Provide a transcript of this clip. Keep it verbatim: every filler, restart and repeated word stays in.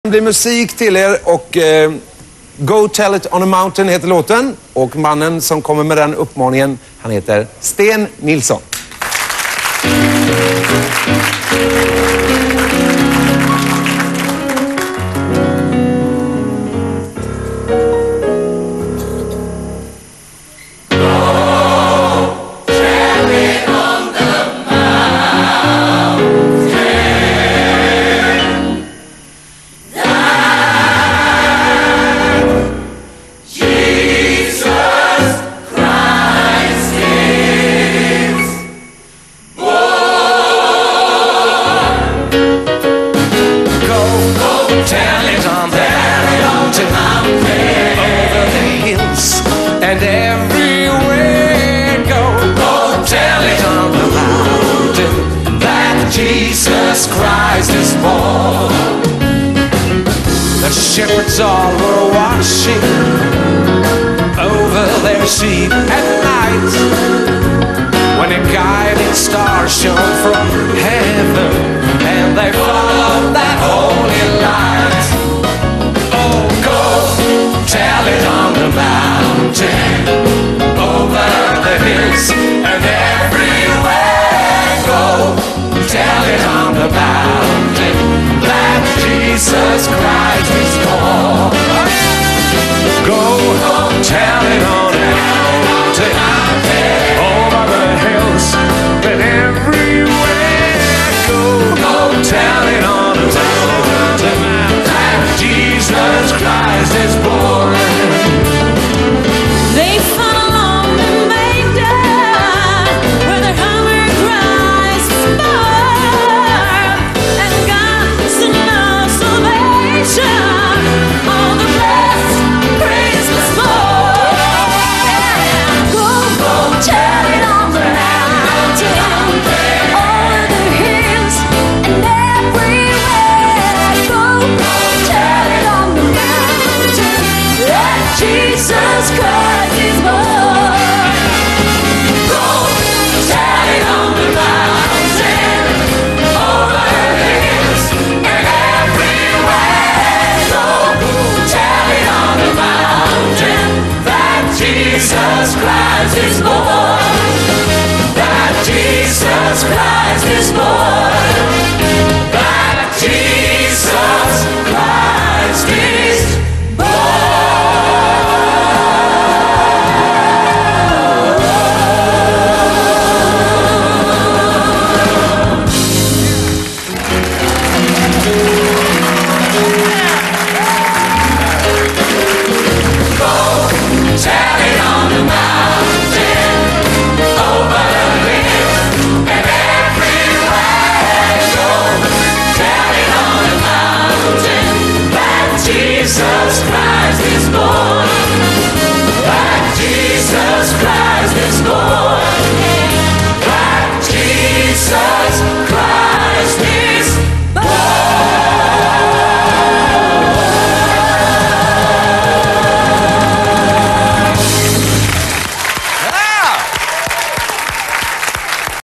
Det blir musik till er och eh, Go Tell It On A Mountain heter låten. Och mannen som kommer med den uppmaningen, han heter Sten Nilsson. Tell it on the mountain, over the hills and everywhere. Go, go, tell it on the mountain that Jesus Christ is born. The shepherds all were watching over their sheep at night, when a guiding star shone from heaven, and they followed that holy light. Oh, go tell it on the mountain, over the hills and everywhere. Go tell it on the mountain that Jesus Christ is born. Go, go tell it on the mountain, over the hills and everywhere. Go, go tell it on the mountain that Jesus Christ is born. They follow along the manger where their hunger cries for, and God's in love salvation, all the blessed Christmas morn. Go, go tell it on the mountain, over the hills and everywhere. Go, go tell it on the mountain that Jesus Christ is born. Go tell it on the mountain, over the hills and everywhere. Go tell it on the mountain that Jesus Christ is born. That Jesus Christ is born. That Jesus Christ is tell it on the mountain, over the hills and everywhere. Go tell it on the mountain that Jesus Christ is born. That Jesus Christ is born.